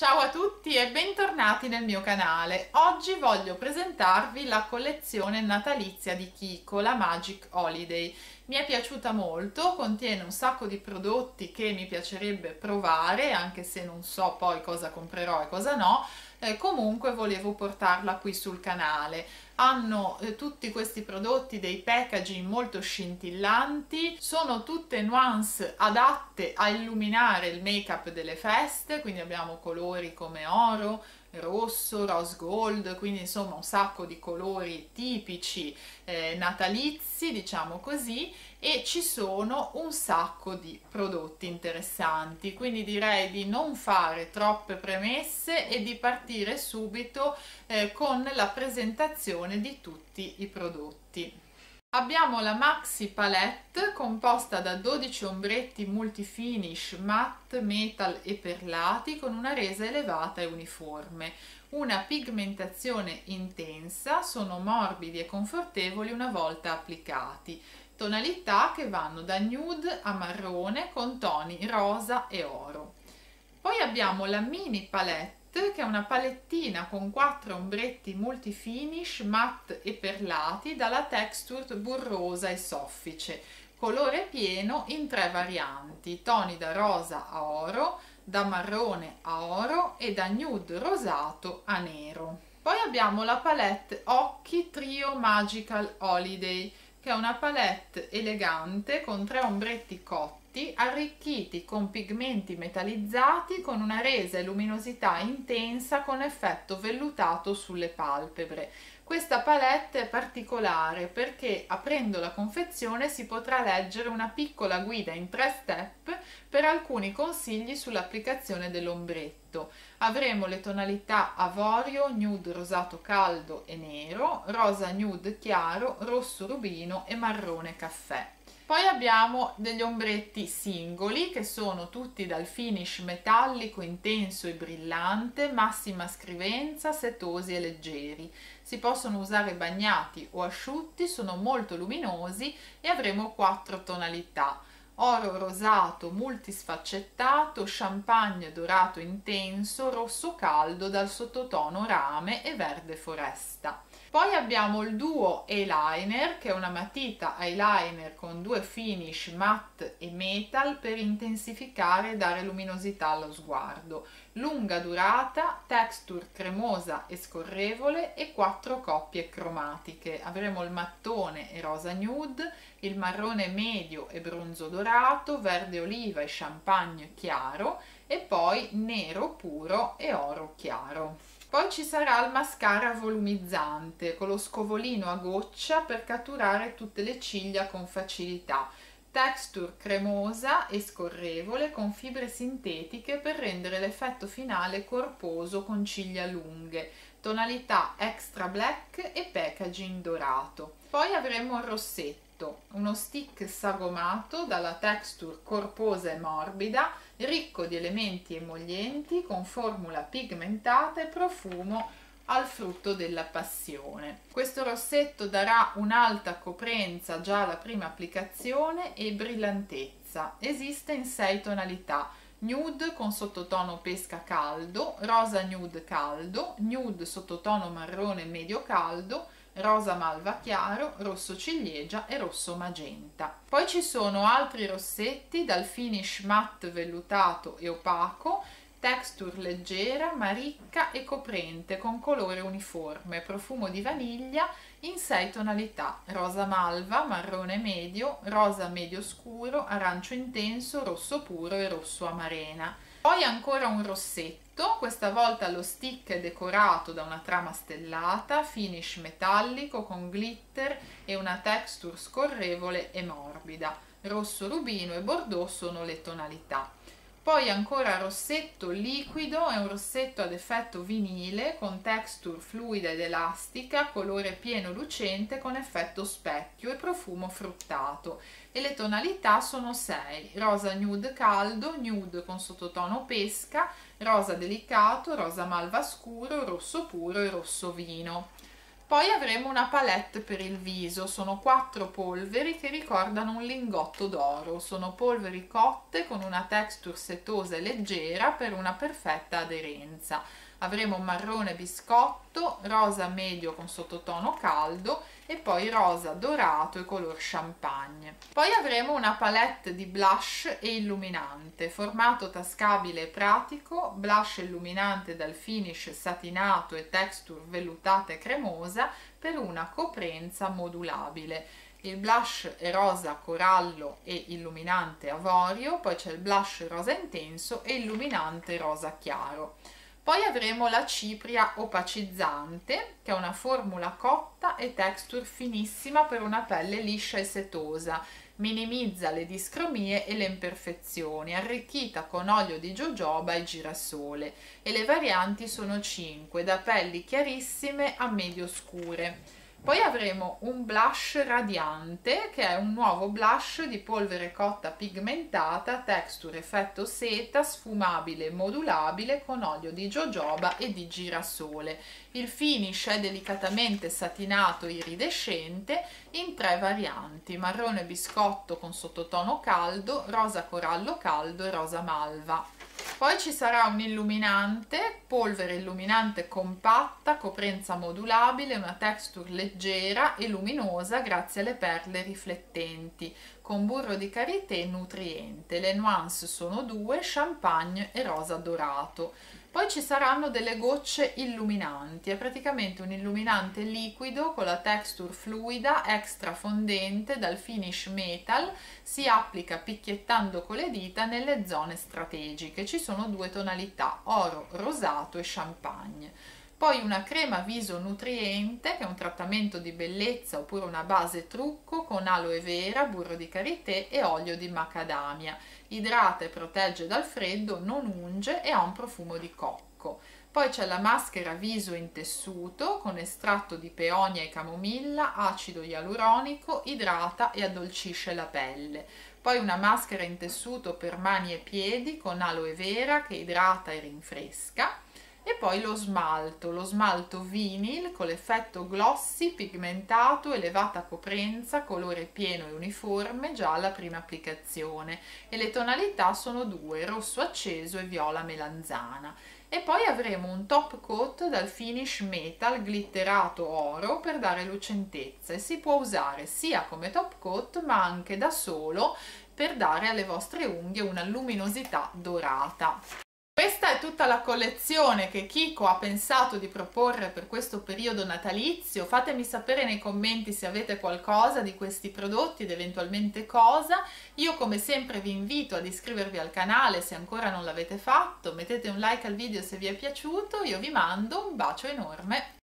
Ciao a tutti e bentornati nel mio canale. Oggi voglio presentarvi la collezione natalizia di Kiko, la Magic Holiday. Mi è piaciuta molto, contiene un sacco di prodotti che mi piacerebbe provare, anche se non so poi cosa comprerò e cosa no. Comunque volevo portarla qui sul canale. Hanno tutti questi prodotti dei packaging molto scintillanti, sono tutte nuance adatte a illuminare il make-up delle feste, quindi abbiamo colori come oro, rosso, rose gold, quindi insomma un sacco di colori tipici natalizi, diciamo così, e ci sono un sacco di prodotti interessanti, quindi direi di non fare troppe premesse e di partire subito con la presentazione di tutti i prodotti. Abbiamo la Maxi Palette composta da 12 ombretti multifinish matte, metal e perlati con una resa elevata e uniforme, una pigmentazione intensa, sono morbidi e confortevoli una volta applicati, tonalità che vanno da nude a marrone con toni rosa e oro. Poi abbiamo la Mini Palette, che è una palettina con 4 ombretti multifinish matte e perlati dalla texture burrosa e soffice, colore pieno in 3 varianti, toni da rosa a oro, da marrone a oro e da nude rosato a nero. Poi abbiamo la palette Occhi Trio Magical Holiday, che è una palette elegante con 3 ombretti cotti arricchiti con pigmenti metallizzati con una resa e luminosità intensa con effetto vellutato sulle palpebre. Questa palette è particolare perché aprendo la confezione si potrà leggere una piccola guida in 3 step per alcuni consigli sull'applicazione dell'ombretto. Avremo le tonalità avorio, nude rosato caldo e nero, rosa nude chiaro, rosso rubino e marrone caffè. Poi abbiamo degli ombretti singoli che sono tutti dal finish metallico intenso e brillante, massima scrivenza, setosi e leggeri. Si possono usare bagnati o asciutti, sono molto luminosi e avremo 4 tonalità: oro rosato multisfaccettato, champagne dorato intenso, rosso caldo dal sottotono rame e verde foresta. Poi abbiamo il duo eyeliner, che è una matita eyeliner con 2 finish matte e metal per intensificare e dare luminosità allo sguardo, lunga durata, texture cremosa e scorrevole e 4 coppie cromatiche. Avremo il mattone e rosa nude, il marrone medio e bronzo dorato, verde oliva e champagne chiaro e poi nero puro e oro chiaro. Poi ci sarà il mascara volumizzante con lo scovolino a goccia per catturare tutte le ciglia con facilità, texture cremosa e scorrevole con fibre sintetiche per rendere l'effetto finale corposo con ciglia lunghe, tonalità extra black e packaging dorato. Poi avremo il rossetto, uno stick sagomato dalla texture corposa e morbida, ricco di elementi emollienti con formula pigmentata e profumo al frutto della passione. Questo rossetto darà un'alta coprenza già alla prima applicazione e brillantezza. Esiste in 6 tonalità: nude con sottotono pesca caldo, rosa nude caldo, nude sottotono marrone medio caldo, rosa malva chiaro, rosso ciliegia e rosso magenta. Poi ci sono altri rossetti dal finish matte vellutato e opaco, texture leggera ma ricca e coprente con colore uniforme, profumo di vaniglia in 6 tonalità: rosa malva, marrone medio, rosa medio scuro, arancio intenso, rosso puro e rosso amarena. Poi ancora un rossetto, questa volta lo stick è decorato da una trama stellata, finish metallico con glitter e una texture scorrevole e morbida. Rosso rubino e bordeaux sono le tonalità. Poi ancora rossetto liquido, è un rossetto ad effetto vinile con texture fluida ed elastica, colore pieno lucente con effetto specchio e profumo fruttato, e le tonalità sono 6: rosa nude caldo, nude con sottotono pesca, rosa delicato, rosa malva scuro, rosso puro e rosso vino. Poi avremo una palette per il viso, sono 4 polveri che ricordano un lingotto d'oro, sono polveri cotte con una texture setosa e leggera per una perfetta aderenza. Avremo marrone biscotto, rosa medio con sottotono caldo e poi rosa dorato e color champagne. Poi avremo una palette di blush e illuminante, formato tascabile e pratico, blush illuminante dal finish satinato e texture vellutata e cremosa per una coprenza modulabile. Il blush è rosa corallo e illuminante avorio, poi c'è il blush rosa intenso e illuminante rosa chiaro. Poi avremo la cipria opacizzante, che è una formula cotta e texture finissima per una pelle liscia e setosa, minimizza le discromie e le imperfezioni, arricchita con olio di jojoba e girasole, e le varianti sono 5, da pelli chiarissime a medio scure. Poi avremo un blush radiante, che è un nuovo blush di polvere cotta pigmentata, texture effetto seta, sfumabile e modulabile con olio di jojoba e di girasole. Il finish è delicatamente satinato iridescente in 3 varianti: marrone biscotto con sottotono caldo, rosa corallo caldo e rosa malva. Poi ci sarà un illuminante, polvere illuminante compatta, coprenza modulabile, una texture leggera e luminosa grazie alle perle riflettenti, con burro di karité nutriente. Le nuance sono 2, champagne e rosa dorato. Poi ci saranno delle gocce illuminanti, è praticamente un illuminante liquido con la texture fluida, extra fondente, dal finish metal, si applica picchiettando con le dita nelle zone strategiche. Ci sono 2 tonalità, oro rosato e champagne. Poi una crema viso nutriente, che è un trattamento di bellezza oppure una base trucco con aloe vera, burro di karité e olio di macadamia. Idrata e protegge dal freddo, non unge e ha un profumo di cocco. Poi c'è la maschera viso in tessuto con estratto di peonia e camomilla, acido ialuronico, idrata e addolcisce la pelle. Poi una maschera in tessuto per mani e piedi con aloe vera che idrata e rinfresca. E poi lo smalto vinyl con l'effetto glossy, pigmentato, elevata coprenza, colore pieno e uniforme già alla prima applicazione, e le tonalità sono 2, rosso acceso e viola melanzana. E poi avremo un top coat dal finish metal glitterato oro per dare lucentezza, e si può usare sia come top coat ma anche da solo per dare alle vostre unghie una luminosità dorata. Questa è tutta la collezione che Kiko ha pensato di proporre per questo periodo natalizio. Fatemi sapere nei commenti se avete qualcosa di questi prodotti ed eventualmente cosa. Io come sempre vi invito ad iscrivervi al canale se ancora non l'avete fatto, mettete un like al video se vi è piaciuto, io vi mando un bacio enorme.